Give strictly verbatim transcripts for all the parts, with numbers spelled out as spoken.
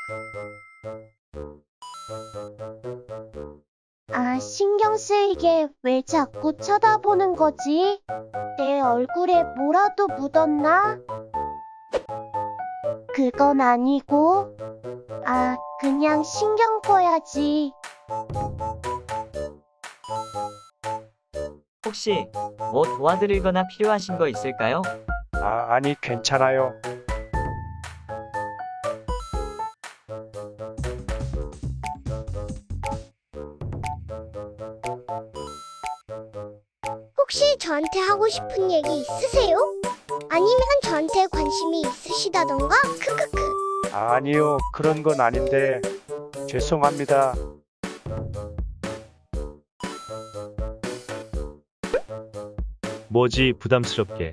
아, 신경 쓰이게 왜 자꾸 쳐다보는 거지? 내 얼굴에 뭐라도 묻었나? 그건 아니고, 아, 그냥 신경 꺼야지. 혹시 뭐 도와드리거나 필요하신 거 있을까요? 아, 아니, 괜찮아요. 혹시 저한테 하고 싶은 얘기 있으세요? 아니면 저한테 관심이 있으시다던가? 크크크. 아니요, 그런 건 아닌데. 죄송합니다. 뭐지 부담스럽게.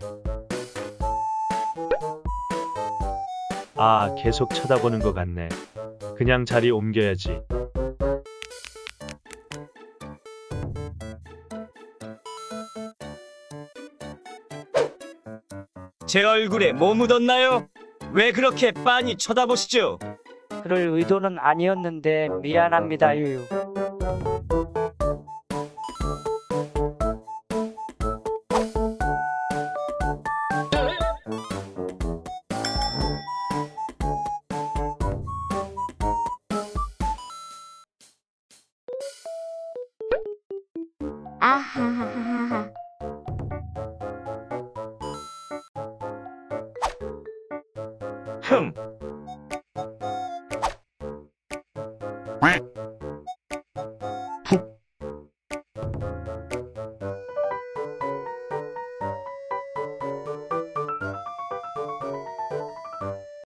아, 계속 쳐다보는 것 같네. 그냥 자리 옮겨야지. 제 얼굴에 뭐 묻었나요? 왜 그렇게 빤히 쳐다보시죠? 그럴 의도는 아니었는데 미안합니다, 유유. 아하하하하. 흠,